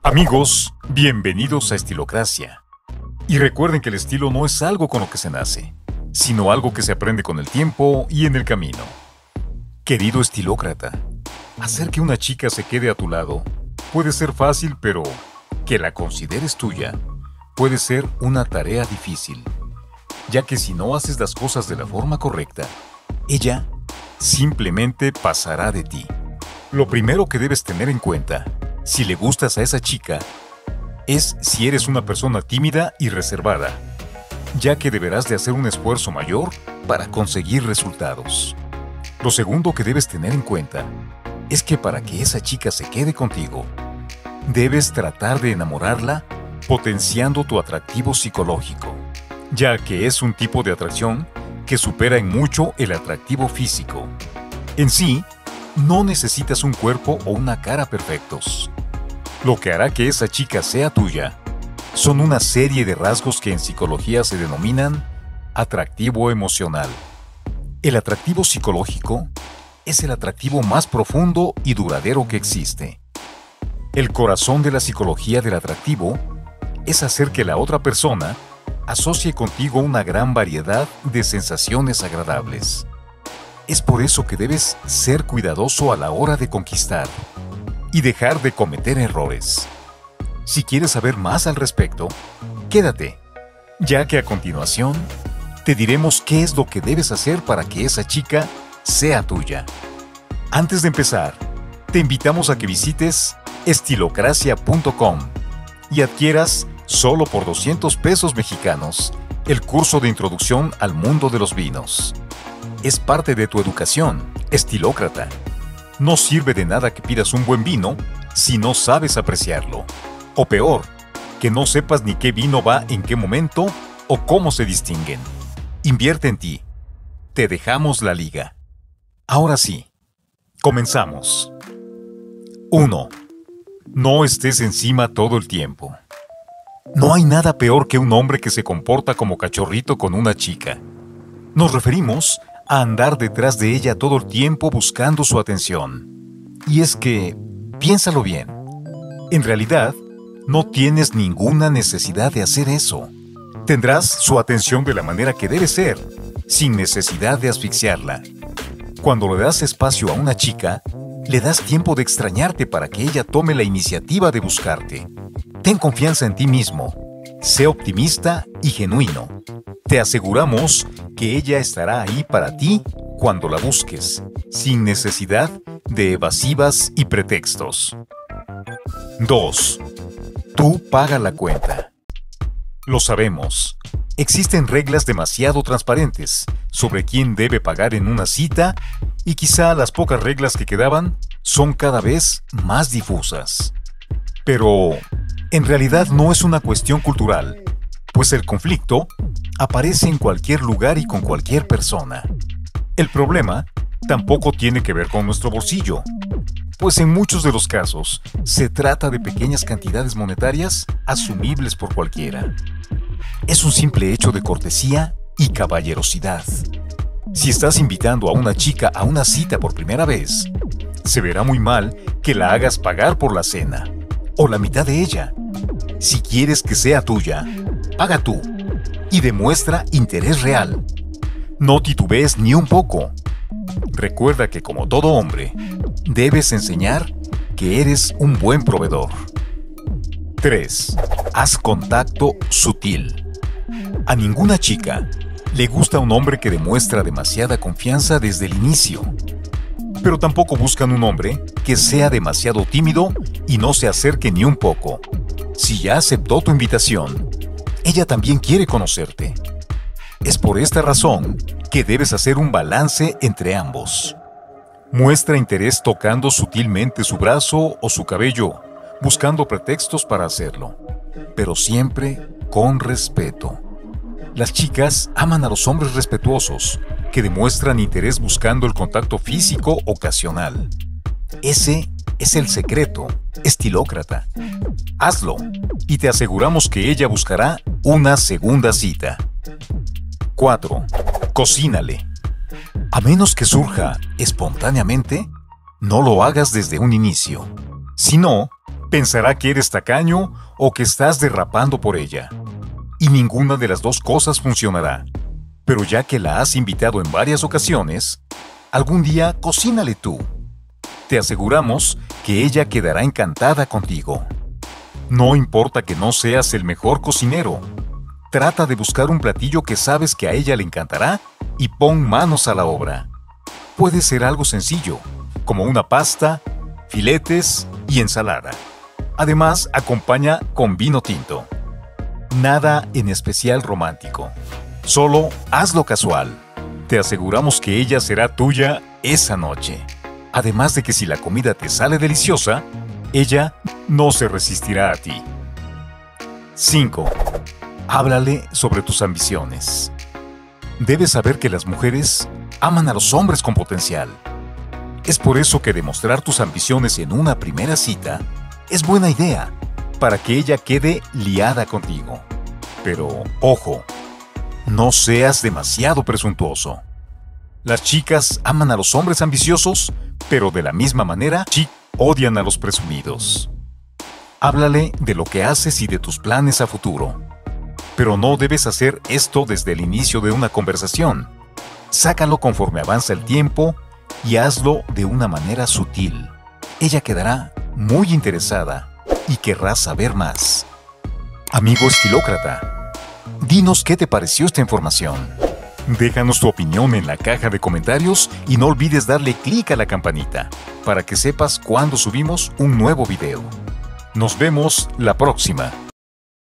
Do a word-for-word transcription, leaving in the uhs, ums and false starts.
Amigos, bienvenidos a Estilocracia. Y recuerden que el estilo no es algo con lo que se nace, sino algo que se aprende con el tiempo y en el camino. Querido estilócrata, hacer que una chica se quede a tu lado puede ser fácil, pero que la consideres tuya puede ser una tarea difícil, ya que si no haces las cosas de la forma correcta, ella simplemente pasará de ti. Lo primero que debes tener en cuenta, si le gustas a esa chica, es si eres una persona tímida y reservada, ya que deberás de hacer un esfuerzo mayor para conseguir resultados. Lo segundo que debes tener en cuenta es que para que esa chica se quede contigo, debes tratar de enamorarla potenciando tu atractivo psicológico, ya que es un tipo de atracción que supera en mucho el atractivo físico. En sí, no necesitas un cuerpo o una cara perfectos. Lo que hará que esa chica sea tuya son una serie de rasgos que en psicología se denominan atractivo emocional. El atractivo psicológico es el atractivo más profundo y duradero que existe. El corazón de la psicología del atractivo es hacer que la otra persona asocie contigo una gran variedad de sensaciones agradables. Es por eso que debes ser cuidadoso a la hora de conquistar y dejar de cometer errores. Si quieres saber más al respecto, quédate, ya que a continuación te diremos qué es lo que debes hacer para que esa chica sea tuya. Antes de empezar, te invitamos a que visites estilocracia punto com y adquieras solo por doscientos pesos mexicanos el curso de introducción al mundo de los vinos. Es parte de tu educación, estilócrata. No sirve de nada que pidas un buen vino si no sabes apreciarlo. O peor, que no sepas ni qué vino va en qué momento o cómo se distinguen. Invierte en ti. Te dejamos la liga. Ahora sí, comenzamos. uno. No estés encima todo el tiempo. No hay nada peor que un hombre que se comporta como cachorrito con una chica. Nos referimos a andar detrás de ella todo el tiempo buscando su atención. Y es que, piénsalo bien, en realidad, no tienes ninguna necesidad de hacer eso. Tendrás su atención de la manera que debe ser, sin necesidad de asfixiarla. Cuando le das espacio a una chica, le das tiempo de extrañarte para que ella tome la iniciativa de buscarte. Ten confianza en ti mismo, sé optimista y genuino. Te aseguramos que ella estará ahí para ti cuando la busques, sin necesidad de evasivas y pretextos. dos. Tú paga la cuenta. Lo sabemos. Existen reglas demasiado transparentes sobre quién debe pagar en una cita y quizá las pocas reglas que quedaban son cada vez más difusas. Pero en realidad no es una cuestión cultural, pues el conflicto aparece en cualquier lugar y con cualquier persona. El problema tampoco tiene que ver con nuestro bolsillo, pues en muchos de los casos se trata de pequeñas cantidades monetarias asumibles por cualquiera. Es un simple hecho de cortesía y caballerosidad. Si estás invitando a una chica a una cita por primera vez, se verá muy mal que la hagas pagar por la cena, o la mitad de ella. Si quieres que sea tuya, paga tú y demuestra interés real. No titubees ni un poco. Recuerda que como todo hombre, debes enseñar que eres un buen proveedor. tres. Haz contacto sutil. A ninguna chica le gusta un hombre que demuestra demasiada confianza desde el inicio. Pero tampoco buscan un hombre que sea demasiado tímido y no se acerque ni un poco. Si ya aceptó tu invitación, ella también quiere conocerte. Es por esta razón que debes hacer un balance entre ambos. Muestra interés tocando sutilmente su brazo o su cabello, buscando pretextos para hacerlo, pero siempre con respeto. Las chicas aman a los hombres respetuosos, que demuestran interés buscando el contacto físico ocasional. Ese es el secreto, estilócrata. Hazlo, y te aseguramos que ella buscará una segunda cita. cuatro. Cocínale. A menos que surja espontáneamente, no lo hagas desde un inicio. Si no, Pensará que eres tacaño o que estás derrapando por ella. Y ninguna de las dos cosas funcionará. Pero ya que la has invitado en varias ocasiones, algún día cocínale tú. Te aseguramos que ella quedará encantada contigo. No importa que no seas el mejor cocinero. Trata de buscar un platillo que sabes que a ella le encantará y pon manos a la obra. Puede ser algo sencillo, como una pasta, filetes y ensalada. Además, acompaña con vino tinto. Nada en especial romántico. Solo hazlo casual. Te aseguramos que ella será tuya esa noche. Además de que si la comida te sale deliciosa, ella no se resistirá a ti. cinco. Háblale sobre tus ambiciones. Debes saber que las mujeres aman a los hombres con potencial. Es por eso que demostrar tus ambiciones en una primera cita es buena idea, para que ella quede liada contigo. Pero, ojo, no seas demasiado presuntuoso. Las chicas aman a los hombres ambiciosos, pero de la misma manera, chicas odian a los presumidos. Háblale de lo que haces y de tus planes a futuro. Pero no debes hacer esto desde el inicio de una conversación. Sácalo conforme avanza el tiempo y hazlo de una manera sutil. Ella quedará muy interesada y querrá saber más. Amigo estilócrata, dinos qué te pareció esta información. Déjanos tu opinión en la caja de comentarios y no olvides darle clic a la campanita para que sepas cuando subimos un nuevo video. Nos vemos la próxima.